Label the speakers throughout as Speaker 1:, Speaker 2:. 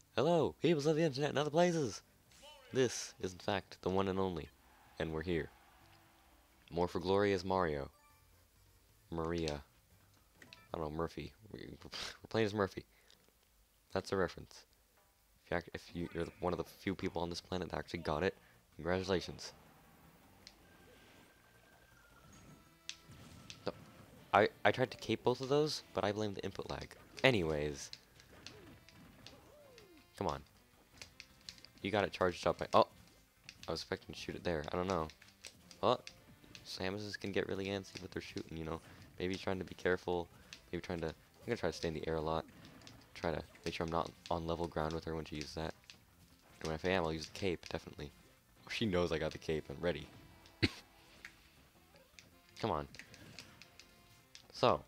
Speaker 1: Hello, peoples of the internet and other places! This is in fact the one and only, and we're here. More for glory as Mario. Maria. I don't know, Murphy. We're playing as Murphy. That's a reference. If you're one of the few people on this planet that actually got it, congratulations. So, I tried to cape both of those, but I blame the input lag. Anyways. Come on. You got it charged up. Oh! I was expecting to shoot it there. I don't know. Oh! Samuses can get really antsy with their shooting, you know. Maybe trying to be careful. Maybe trying to... I'm gonna try to stay in the air a lot. Try to make sure I'm not on level ground with her when she uses that. And if I am, I'll use the cape, definitely. She knows I got the cape and ready. Come on. So.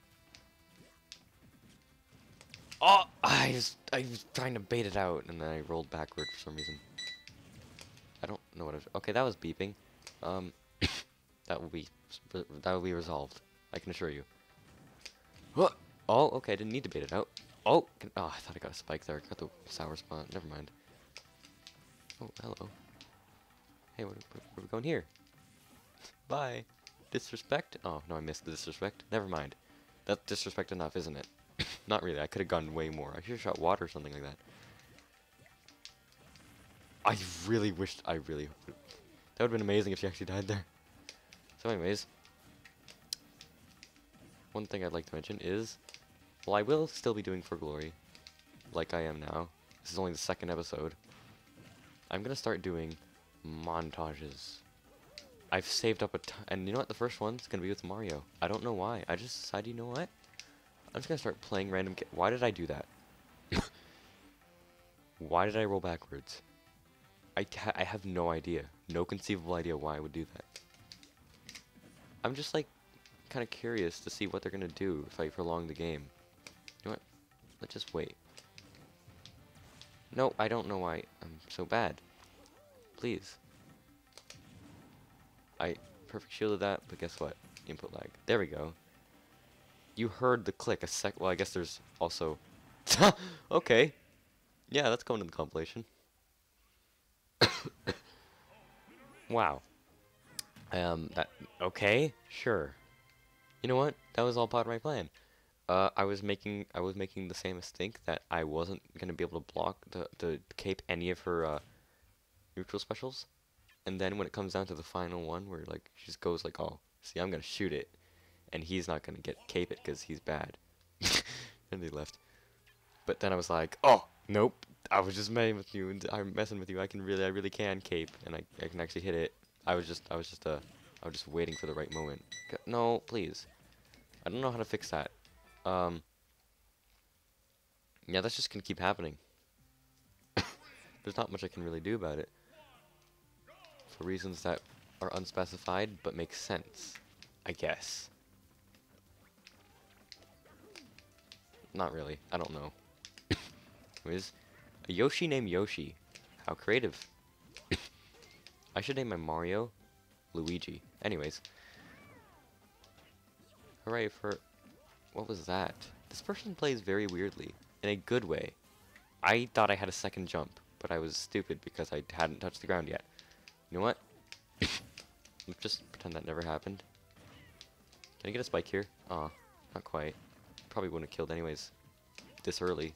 Speaker 1: Oh! I was trying to bait it out, and then I rolled backward for some reason. I don't know what I was... Okay, that was beeping. That will be resolved. I can assure you. What? Oh, okay, I didn't need to bait it out. Oh! I thought I got a spike there. I got the sour spot. Never mind. Oh, hello. Hey, where are we going here? Bye. Disrespect? Oh, no, I missed the disrespect. Never mind. That's disrespect enough, isn't it? Not really. I could have gone way more. I should have shot water or something like that. I really wished... That would have been amazing if she actually died there. So anyways. One thing I'd like to mention is... Well, I will still be doing For Glory. Like I am now. This is only the second episode. I'm gonna start doing montages. I've saved up and you know what? The first one's gonna be with Mario. I don't know why. I just decided, you know what? I'm just gonna start playing random Why did I do that? Why did I roll backwards? I have no idea. No conceivable idea why I would do that. I'm just like kind of curious to see what they're gonna do if I prolong the game. You know what? Let's just wait. No, I don't know why I'm so bad. Please. I perfect shielded that, but guess what? Input lag. There we go. You heard the click well, I guess there's also... Okay. Yeah, that's going in the compilation. Wow. Okay, sure. You know what? That was all part of my plan. I was making the Samus think that I wasn't gonna be able to block the cape any of her neutral specials, and then when it comes down to the final one, where like she just goes like, "Oh, see, I'm gonna shoot it," and he's not gonna cape it because he's bad. And they left. But then I was like, "Oh, nope! I was just messing with you, and I'm messing with you. I really can cape, and I can actually hit it. I was just waiting for the right moment. No, please. I don't know how to fix that. Yeah, that's just gonna keep happening. There's not much I can really do about it. For reasons that are unspecified, but make sense. I guess. Not really. I don't know. Anyways, a Yoshi named Yoshi. How creative. I should name my Mario Luigi. Anyways. Hooray for... What was that? This person plays very weirdly. In a good way. I thought I had a second jump, but I was stupid because I hadn't touched the ground yet. You know what? Let's just pretend that never happened. Can I get a spike here? Aw, not quite. Probably wouldn't have killed anyways. This early.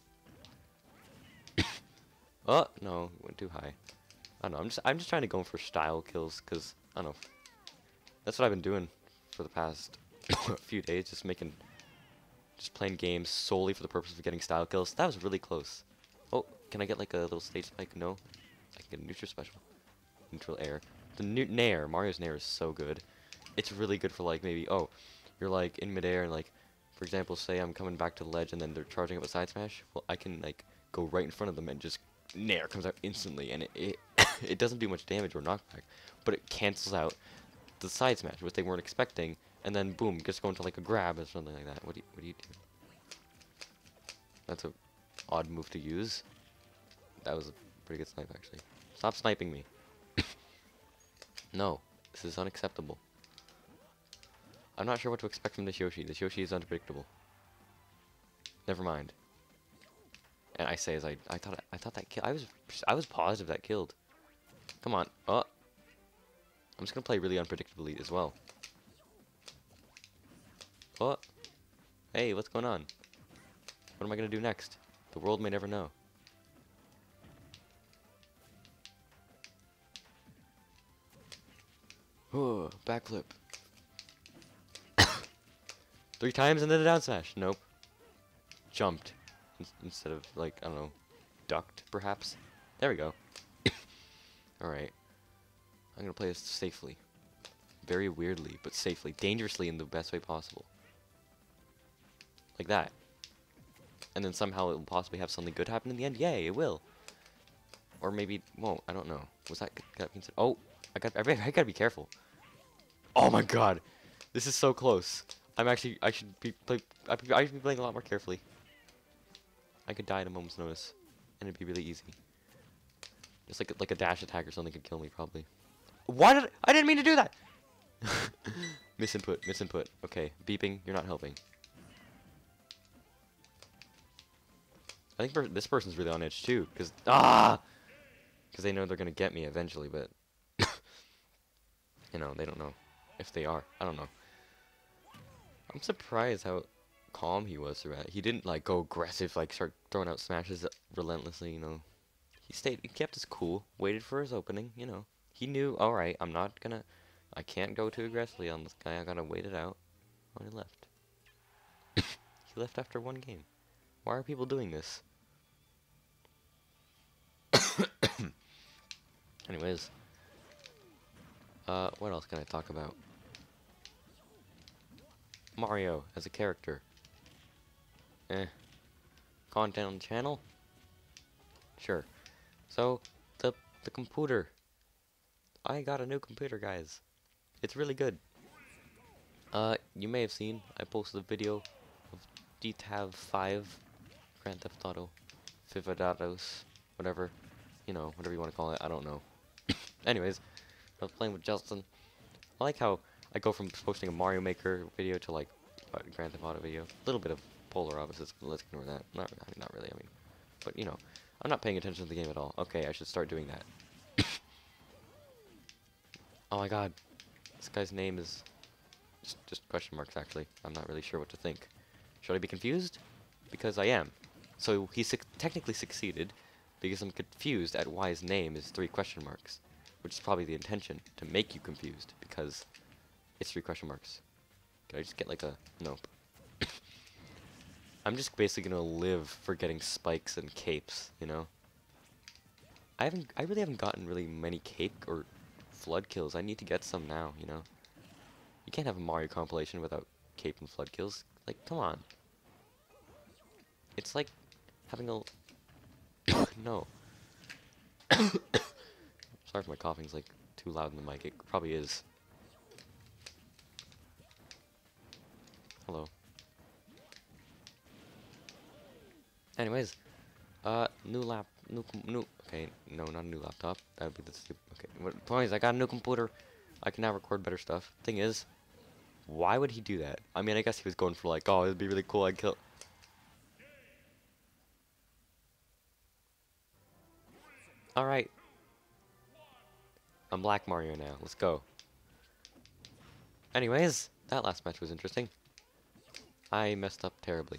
Speaker 1: Oh, no, went too high. I don't know, I'm just trying to go for style kills, because, I don't know. That's what I've been doing for the past few days, just playing games solely for the purpose of getting style kills. That was really close. Oh, can I get like a little stage spike? No. I can get a neutral special. Neutral air. The Nair, Mario's Nair is so good. It's really good for like maybe, oh, you're like in midair and like, for example, say I'm coming back to the ledge and then they're charging up a side smash. Well, I can like go right in front of them and just Nair comes out instantly, and it it doesn't do much damage or knockback, but it cancels out the side smash, which they weren't expecting, and then boom, just go into like a grab or something like that. What do you do? That's a odd move to use. That was a pretty good snipe actually. Stop sniping me. No, this is unacceptable. I'm not sure what to expect from this Yoshi. This Yoshi is unpredictable. Never mind. And I say as I thought that I was positive that killed. Come on. Oh. I'm just gonna play really unpredictably as well. Oh. Hey, what's going on? What am I gonna do next? The world may never know. Oh, backflip. 3 times and then a down smash. Nope. Jumped. Instead of, like, I don't know, ducked, perhaps. There we go. Alright. I'm gonna play this safely. Very weirdly, but safely. Dangerously in the best way possible. Like that. And then somehow it will possibly have something good happen in the end. Yay, it will. Or maybe it won't. I don't know. Was that considered? Oh, I gotta be careful. Oh my god. This is so close. I should be playing a lot more carefully. I could die at a moment's notice, and it'd be really easy. Just like a dash attack or something could kill me probably. Why I didn't mean to do that. Misinput. Okay, beeping. You're not helping. I think this person's really on edge too, because they know they're gonna get me eventually, but you know they don't know if they are. I don't know. I'm surprised how calm he was throughout. He didn't like go aggressive, like start throwing out smashes relentlessly. You know, he kept his cool, waited for his opening. You know, he knew. All right, I can't go too aggressively on this guy. I gotta wait it out. Oh, he left. He left after 1 game. Why are people doing this? Anyways, what else can I talk about? Mario as a character. Content on the channel? Sure. So, the computer. I got a new computer, guys. It's really good. You may have seen, I posted a video of DTAV 5, Grand Theft Auto, Fivadados, whatever. You know, whatever you want to call it, I don't know. Anyways, I was playing with Justin. I like how I go from posting a Mario Maker video to like a Grand Theft Auto video. A little bit of polar opposites, but let's ignore that. Not really, I mean. But, you know, I'm not paying attention to the game at all. Okay, I should start doing that. Oh my god. This guy's name is just question marks, actually. I'm not really sure what to think. Should I be confused? Because I am. So he technically succeeded because I'm confused at why his name is 3 question marks. Which is probably the intention, to make you confused, because it's 3 question marks. Can I just get like a... Nope. I'm just basically gonna live for getting spikes and capes, you know? I really haven't gotten really many cape or flood kills. I need to get some now, you know? You can't have a Mario compilation without cape and flood kills. Like, come on. It's like having a... No. Sorry if my coughing's like too loud in the mic. It probably is. Hello. Anyways, new, okay, no, not a new laptop. That would be the stupid, okay. What point is, I got a new computer. I can now record better stuff. Thing is, why would he do that? I mean, I guess he was going for like, oh, it'd be really cool, I'd kill... Alright. I'm Black Mario now. Let's go. Anyways, that last match was interesting. I messed up terribly.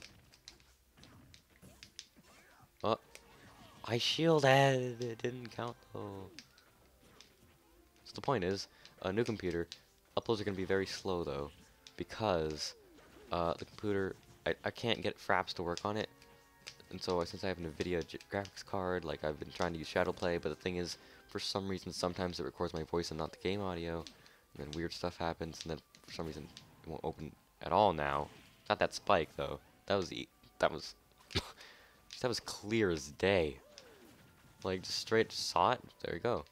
Speaker 1: Oh. I shielded! It didn't count though. So the point is, a new computer, uploads are going to be very slow though. Because, the computer, I can't get fraps to work on it. And so since I have an NVIDIA graphics card, like I've been trying to use Shadowplay, but the thing is, for some reason, sometimes it records my voice and not the game audio, and then weird stuff happens, and then for some reason it won't open at all now. Not that spike though. That was that was clear as day. Like just straight saw it. There you go.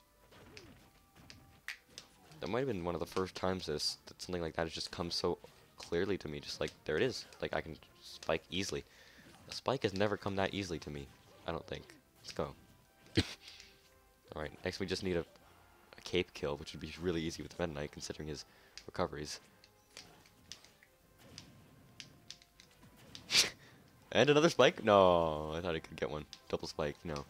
Speaker 1: That might have been one of the first times that something like that has just come so clearly to me. Just like there it is. Like I can spike easily. A spike has never come that easily to me. I don't think. Let's go. Alright, next we just need a cape kill, which would be really easy with Meta Knight, considering his recoveries. And another spike? No, I thought I could get one. Double spike, no.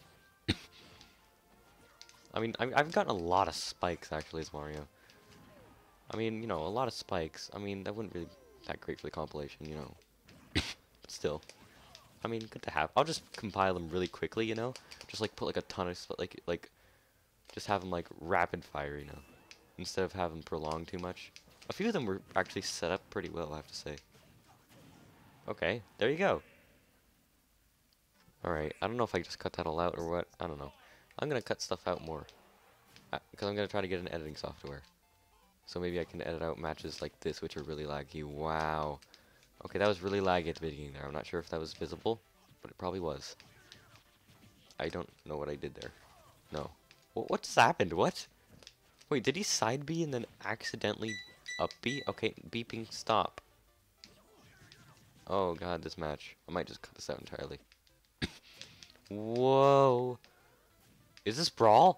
Speaker 1: I mean, I've gotten a lot of spikes, actually, as Mario. I mean, you know, a lot of spikes. I mean, that wouldn't really be that great for the compilation, you know. But still. I mean, good to have. I'll just compile them really quickly, you know? Just, like, put, like, a ton of, like, just have them, like, rapid fire, you know? Instead of having them prolonged too much. A few of them were actually set up pretty well, I have to say. Okay, there you go. Alright, I don't know if I just cut that all out or what. I don't know. I'm gonna cut stuff out more. Because I'm gonna try to get an editing software. So maybe I can edit out matches like this, which are really laggy. Wow. Okay, that was really laggy at the beginning there. I'm not sure if that was visible, but it probably was. I don't know what I did there. No. What just happened? What? Wait, did he side B and then accidentally up B? Okay, beeping stop. Oh god, this match. I might just cut this out entirely. Whoa. Is this brawl?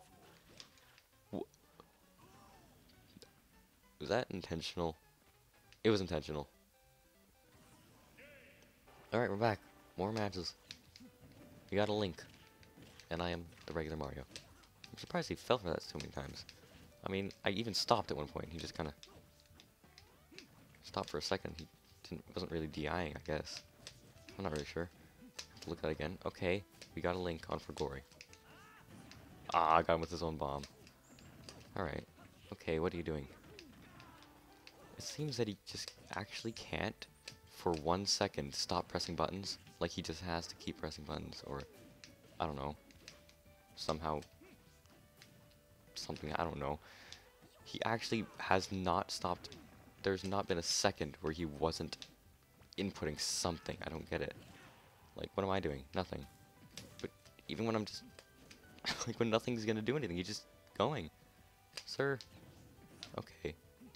Speaker 1: Was that intentional? It was intentional. Alright, we're back. More matches. We got a Link. And I am the regular Mario. I'm surprised he fell for that so many times. I mean, I even stopped at one point. He just kind of stopped for a second. He wasn't really DIing, I guess. I'm not really sure. Have to look at that again. Okay, we got a Link on for Gory. Ah, I got him with his own bomb. Alright. Okay, what are you doing? It seems that he just actually can't, for 1 second, stop pressing buttons. Like he just has to keep pressing buttons, or, I don't know. Somehow, something, I don't know. He actually has not stopped. There's not been a second where he wasn't inputting something. I don't get it. Like, what am I doing? Nothing. But even when I'm just, like, when nothing's gonna do anything, he's just going. Sir. Okay.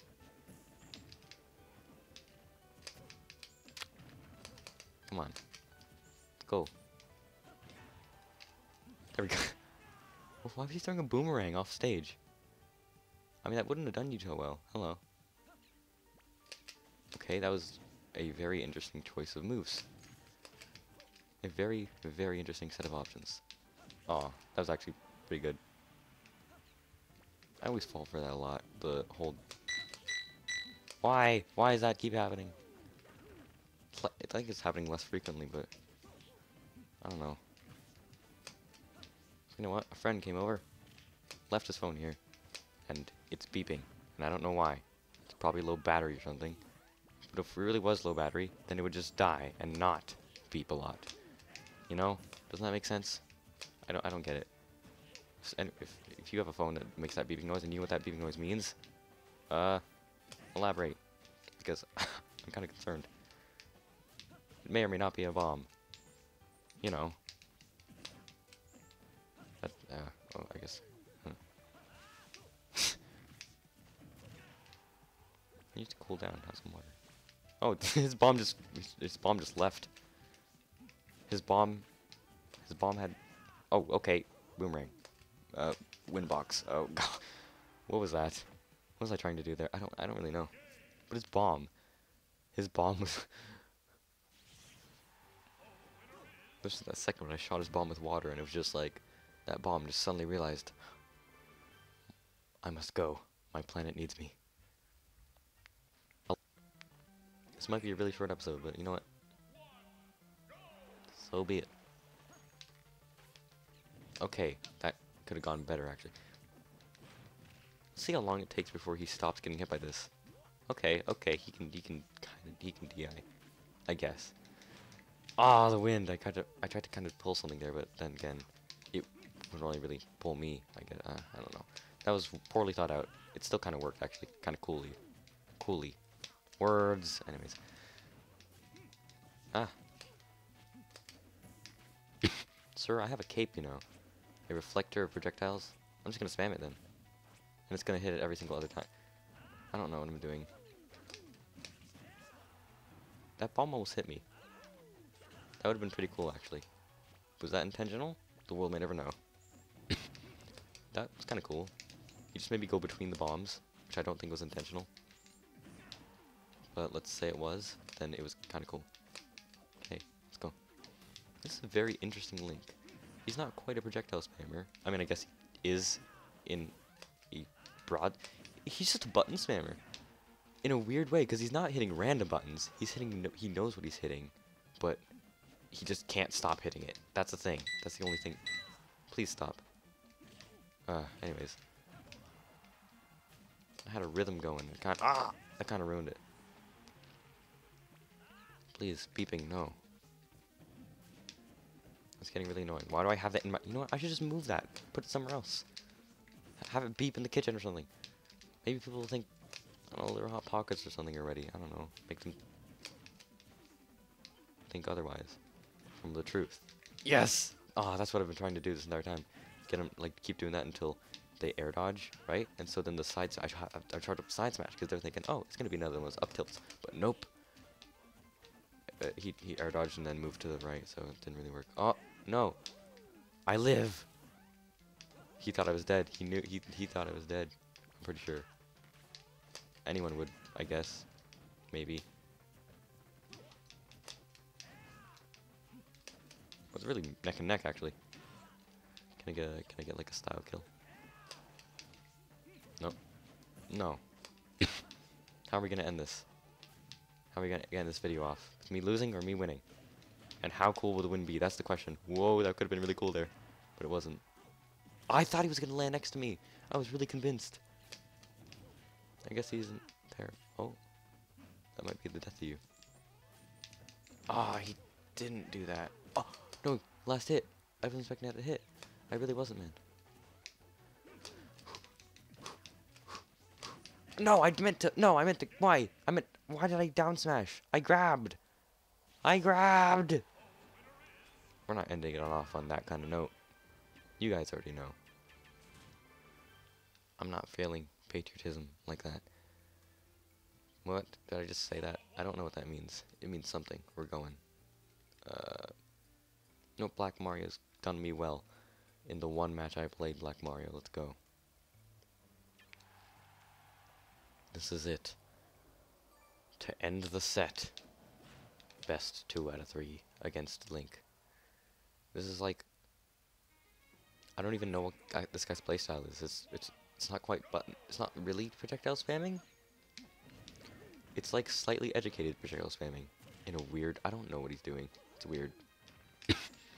Speaker 1: Come on. Let's go. There we go. Well, why was he throwing a boomerang off stage? I mean, that wouldn't have done you so well. Hello. Okay, that was a very interesting choice of moves. A very, very interesting set of options. Aw, that was actually pretty good. I always fall for that a lot. The whole... Why? Why does that keep happening? I think it's happening less frequently, but... I don't know. You know what? A friend came over, left his phone here, and it's beeping, and I don't know why. It's probably low battery or something. But if it really was low battery, then it would just die and not beep a lot. You know? Doesn't that make sense? I don't get it. And if you have a phone that makes that beeping noise and you know what that beeping noise means, elaborate, because I'm kind of concerned. It may or may not be a bomb. You know. That, oh, I guess. I need to cool down, have some water. Oh, his bomb just left. His bomb had, oh, okay, boomerang. Wind box. Oh god. What was that? What was I trying to do there? I don't really know. But his bomb was there's that second when I shot his bomb with water and it was just like that bomb just suddenly realized I must go. My planet needs me. This might be a really short episode, but you know what? So be it. Okay, that could have gone better actually. Let's see how long it takes before he stops getting hit by this. Okay, he can DI, I guess. Ah, the wind. I tried to kind of pull something there, but then again, it wouldn't only really pull me. I guess I don't know. That was poorly thought out. It still kind of worked actually, kind of coolly. Words. Anyways. Ah. Sir, I have a cape, you know. A reflector of projectiles. I'm just gonna spam it then. And it's gonna hit it every single other time. I don't know what I'm doing. That bomb almost hit me. That would have been pretty cool, actually. Was that intentional? The world may never know. That was kind of cool. You just made me go between the bombs, which I don't think was intentional. But let's say it was, then it was kind of cool. Okay, let's go. This is a very interesting Link. He's not quite a projectile spammer. I mean, I guess he is in a broad... He's just a button spammer. In a weird way, because he's not hitting random buttons. He's hitting... He knows what he's hitting. But he just can't stop hitting it. That's the thing. That's the only thing. Please stop. Anyways. I had a rhythm going. That kind of ruined it. Please, beeping, no. It's getting really annoying. Why do I have that in my... You know what? I should just move that. Put it somewhere else. Have it beep in the kitchen or something. Maybe people will think... I don't know, they're Hot Pockets or something already. I don't know. Make them... think otherwise. From the truth. Yes! Oh, that's what I've been trying to do this entire time. Get them, like, keep doing that until they air dodge, right? And so then the side... I tried to side smash because they're thinking, oh, it's going to be another one of those up tilts. But nope. He air dodged and then moved to the right, so it didn't really work. Oh, no. I live. He thought I was dead. He knew he thought I was dead. I'm pretty sure. Anyone would, I guess. Maybe. It was really neck and neck, actually. Can I get like a style kill? No. No. How are we gonna end this? How are we gonna end this video off? It's me losing or me winning? And how cool will the win be? That's the question. Whoa, that could have been really cool there. But it wasn't. I thought he was gonna land next to me. I was really convinced. I guess he isn't there. Oh. That might be the death of you. Ah, he didn't do that. Oh, no. Last hit. I wasn't expecting that to hit. I really wasn't, man. No, I meant to... No, I meant to... Why? Why did I down smash? I grabbed. We're not ending it off on that kind of note. You guys already know. I'm not failing patriotism like that. What? Did I just say that? I don't know what that means. It means something. We're going. No, Black Mario's done me well. In the one match I played Black Mario. Let's go. This is it. To end the set. Best 2 out of 3 against Link. This is like... I don't even know what this guy's playstyle is. It's not quite button... It's not really projectile spamming. It's like slightly educated projectile spamming. In a weird... I don't know what he's doing. It's weird. I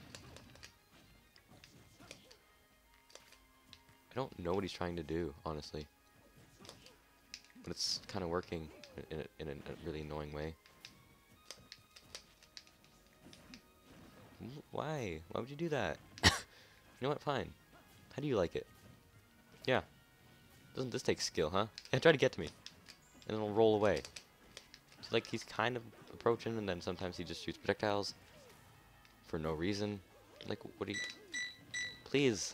Speaker 1: don't know what he's trying to do, honestly. But it's kind of working in a really annoying way. Why? Why would you do that? You know what? Fine. How do you like it? Yeah. Doesn't this take skill, huh? Yeah, try to get to me. And it'll roll away. It's like he's kind of approaching, and then sometimes he just shoots projectiles. For no reason. Like, what do you... Please.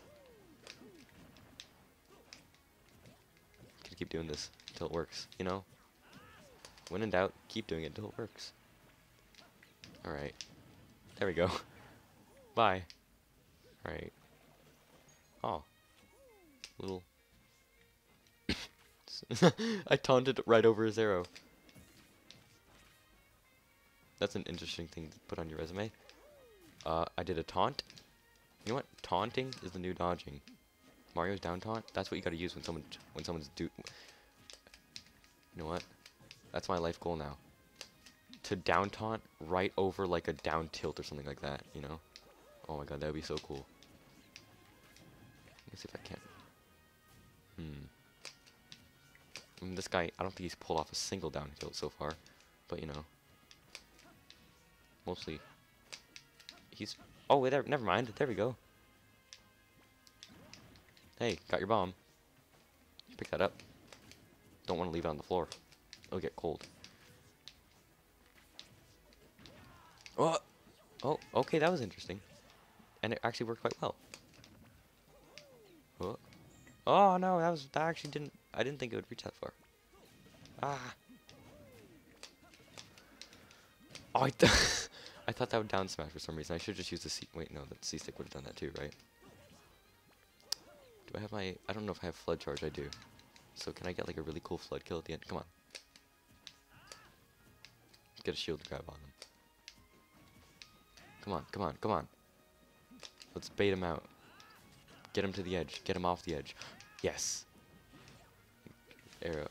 Speaker 1: Gonna keep doing this until it works, you know? When in doubt, keep doing it until it works. Alright. There we go. Bye. Alright. Oh. Little... I taunted right over his arrow. That's an interesting thing to put on your resume. I did a taunt. You know what? Taunting is the new dodging. Mario's down taunt. That's what you gotta use when someone's You know what? That's my life goal now. To down taunt right over like a down tilt or something like that. You know? Oh my god, that would be so cool. Let me see if I can. I mean, this guy, I don't think he's pulled off a single down tilt so far, but you know, mostly he's. Oh wait, there. Never mind. There we go. Hey, got your bomb. Pick that up. Don't want to leave it on the floor. It'll get cold. Oh, oh, okay, that was interesting, and it actually worked quite well. Oh, oh no, that actually didn't. I didn't think it would reach that far. Ah. Oh, I thought that would down smash for some reason. I should just use the C. Wait, no, the C stick would have done that too, right? Do I have my... I don't know if I have flood charge. I do. So can I get like a really cool flood kill at the end? Come on. Get a shield grab on him. Come on, come on, come on. Let's bait him out. Get him to the edge. Get him off the edge. Yes. Arrow.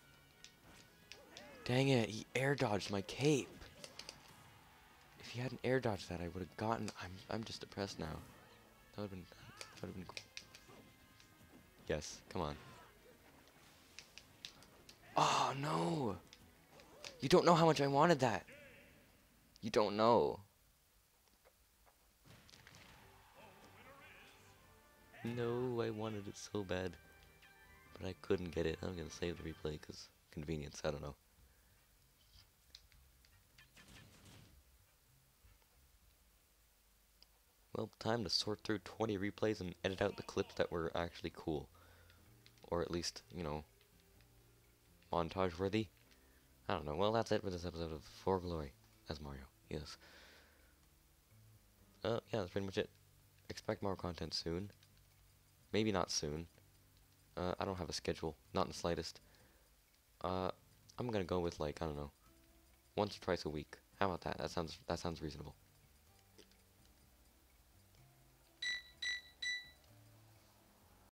Speaker 1: Dang it, he air dodged my cape. If he hadn't air dodged that, I would have gotten. I'm just depressed now. That would have been cool. Yes, come on. Oh no! You don't know how much I wanted that. You don't know. No, I wanted it so bad. But I couldn't get it. I'm gonna save the replay because convenience, I don't know. Well, time to sort through 20 replays and edit out the clips that were actually cool. Or at least, you know, montage worthy. I don't know. Well, that's it for this episode of For Glory as Mario. Yes. Yeah, that's pretty much it. Expect more content soon. Maybe not soon. I don't have a schedule. Not in the slightest. I'm gonna go with, like, I don't know, once or twice a week. How about that? That sounds reasonable.